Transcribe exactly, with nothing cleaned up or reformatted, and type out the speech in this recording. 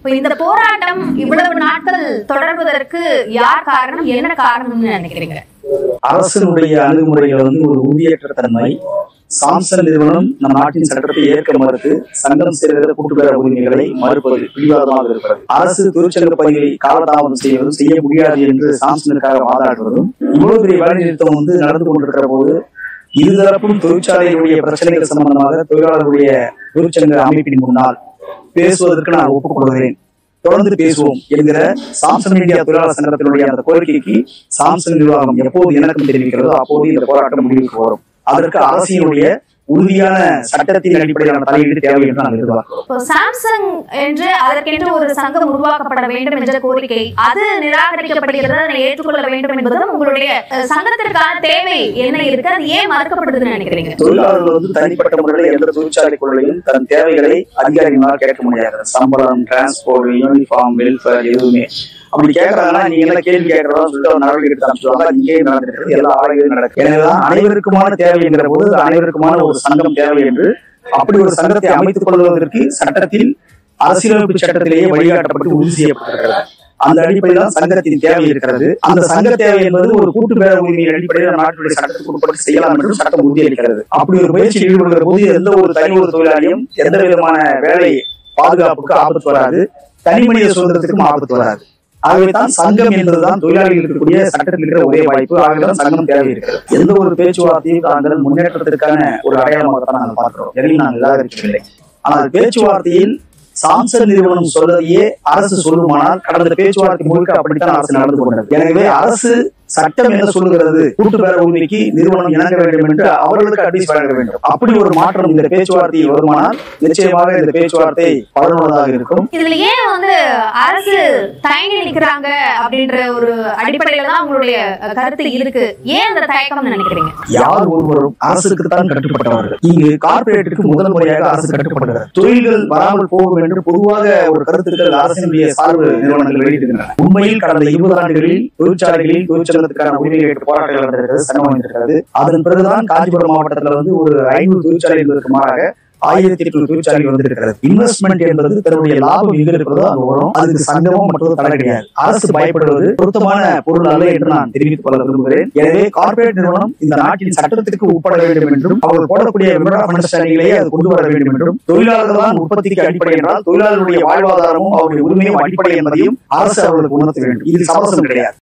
இப்ப இந்த போராட்டம் இவ்வளவு நாட்கள் தொடர்வதற்கு யார் காரணம், என்ன காரணம்னு நினைக்கிறீங்க? அரசினுடைய அணுகுமுறைகள் வந்து ஒரு உறுதியற்ற தன்மை. சாம்சங் நிறுவனம் நம் நாட்டின் சட்டத்தை ஏற்க மறுத்து சங்கம் சேர்கிற கூட்டுப்பேர உரிமைகளை மறுப்பது பிடிவாதமாக இருக்கிறது. அரசு தொழிற்சங்க பதிவை காலதாமதம் செய்வதும் செய்ய முடியாது என்று சாம்சங்கிற்காக வாதாடுவதும் இவ்வளவு பெரிய வேலை நிறுத்தம் வந்து நடந்து கொண்டிருக்கிற போது இருதரப்பும் தொழிற்சாலைகளுடைய பிரச்சனைகள் சம்பந்தமாக தொழிலாளர்களுடைய தொழிற்சங்க அமைப்பின் முன்னால் பேசுவதற்கு நான் ஒப்புக்கொள்கிறேன், தொடர்ந்து பேசுவோம் என்கிற சாம்சங் இந்தியா தொழிலாளர் சங்கத்தினுடைய அந்த கோரிக்கைக்கு சாம்சங் நிர்வாகம் எப்போது இணக்கம் தெரிவிக்கிறதோ அப்போது இந்த போராட்டம் முடிவுக்கு வரும். அதற்கு அரசினுடைய உறுதியான சட்டத்தின் அடிப்படையிலான தலையீடு தேவை என்று நான் எதிர்பார்க்கிறோம். சாம்சங் என்று அதற்கென்று ஒரு சங்கம் உருவாக்கப்பட வேண்டும் என்ற கோரிக்கை அது நிராகரிக்கப்படுகிறத ஏற்றுக்கொள்ள வேண்டும் என்பதும் உங்களுடைய சங்கத்திற்கான தேவை என்ன இருக்கு, அது ஏன் மறுக்கப்படுதுன்னு நினைக்கிறீங்க? தொழிலாளர்கள் வந்து தனிப்பட்ட முறையில் எந்த தொழிற்சாலைக்குள்ளையும் தன் தேவைகளை அதிகாரிகளால் கேட்க முடியாது. சம்பளம், டிரான்ஸ்போர்ட், யூனிஃபார்ம், வெல்ஃபேர் எதுவுமே அப்படி கேட்கறாங்கன்னா நீங்க என்ன கேள்வி கேட்கறதா சொல்லிட்டு ஒரு நடவடிக்கை எடுத்து அமைச்சுவாங்க. இங்கே நடந்துட்டு எல்லா ஆலைகளும் நடக்கும். எனவேதான் அனைவருக்குமான தேவை என்கிற போது அனைவருக்குமான ஒரு சங்கம் தேவை என்று அப்படி ஒரு சங்கத்தை அமைத்துக் கொள்வதற்கு சட்டத்தில் அரசியலமைப்பு சட்டத்திலேயே வழிகாட்டப்பட்டு உறுதி செய்யப்பட்டிருக்கிறது. அந்த அடிப்படையில் சங்கத்தின் தேவை இருக்கிறது. அந்த சங்க தேவை என்பது ஒரு கூட்டு பேர உரிமையின் அடிப்படையில் நாட்டுடைய சட்டத்துக்கு உட்பட்டு செய்யலாம் என்று சட்டம் உறுதியளிக்கிறது. அப்படி ஒரு முயற்சியில் ஈடுபடுகிற போது எந்த ஒரு தனி ஒரு தொழிலாளியும் எந்த விதமான வேலை பாதுகாப்புக்கு ஆபத்து வராது, தனி மனித சுதந்திரத்துக்கும் ஆபத்து வராது. ஆகவேதான் சங்கம் என்பதுதான் தொழிலாளிகள் இருக்கக்கூடிய சட்டத்தில் இருக்கிற ஒரே வாய்ப்பு. ஆகவேதான் சங்கம் தேவை இருக்கிறது. எந்த ஒரு பேச்சுவார்த்தையும் தாங்கள் முன்னேற்றத்திற்கான ஒரு அடையாளமாகத்தான் நாங்கள் பார்க்கிறோம். எதையும் நாங்கள் நிராகரிக்கவில்லை. ஆனால் பேச்சுவார்த்தையில் சாம்சங் நிறுவனம் சொல்வதையே அரசு சொல்லுமானால் கடந்த பேச்சுவார்த்தை முழுக்க அப்படித்தான் அரசு நடந்து கொண்டது. எனவே அரசு சட்டம் என்ன சொல்லுகிறது, கூட்டு பேர உரிமைக்கு நிறுவனம் இணங்க வேண்டும் என்று அவர்களுக்கு அட்வைஸ் வழங்க வேண்டும். அப்படி ஒரு மாற்றம் இந்த பேச்சுவார்த்தையில் வருமானால் நிச்சயமாக இந்த பேச்சுவார்த்தை பலனுள்ளதாக இருக்கும். இதுல ஏன் வந்து அரசு தயங்கி நிற்கிறாங்க அப்படின்ற ஒரு அடிப்படையில தான் உங்களுடைய கருத்து இருக்கு. ஏன் அந்த தயக்கம் நினைக்கிறீங்க? யார் ஒருவரும் அரசுக்கு தான் கட்டுப்பட்டவர்கள். இங்கு கார்பரேட்டுக்கு முதல் முறையாக அரசு கட்டுப்படுகிறது. தொழில்கள் வராமல் போகும் என்று பொதுவாக ஒரு கருத்துக்கள் அரசினுடைய சார்பு நிறுவனங்கள் வெளியிடுகின்றன. உண்மையில் கடந்த இருபது ஆண்டுகளில் தொழிற்சாலைகளில் தொழிற்சங்க உரிமையை போராட்டங்கள் நடந்திருக்கிறது, சங்கம் அமைந்திருக்கிறது. அதன் பிறகுதான் காஞ்சிபுரம் மாவட்டத்தில் வந்து ஒரு ஐநூறு தொழிற்சாலை என்பதற்கு மாறாக ஆயிரத்தி எட்நூறு தொழிற்சாலை வந்திருக்கிறது. இன்வெஸ்ட்மெண்ட் என்பது தன்னுடைய லாபம் எங்க இருக்கிறதோ அங்கு வரும். அதுக்கு சங்கமும் மற்றொரு தடை கிடையாது. அரசு பயப்படுவது பொருத்தமான பொருள் அல்ல என்று நான் தெரிவித்துக் கொள்ள விரும்புகிறேன். எனவே கார்பரேட் நிறுவனம் இந்த நாட்டின் சட்டத்திற்கு உட்பட வேண்டும் என்றும் அவர்கள் போடக்கூடிய அண்டர்ஸ்டாண்டிங்கிலேயே அது கொண்டு வர வேண்டும் என்றும் தொழிலாளர்கள் தான் உற்பத்திக்கு அடிப்படை என்றால் தொழிலாளர்களுடைய வாழ்வாதாரமும் அவருடைய உரிமையும் அடிப்படை என்பதையும் அரசு அவர்களுக்கு உணர்த்த வேண்டும். இது சமரசம் கிடையாது.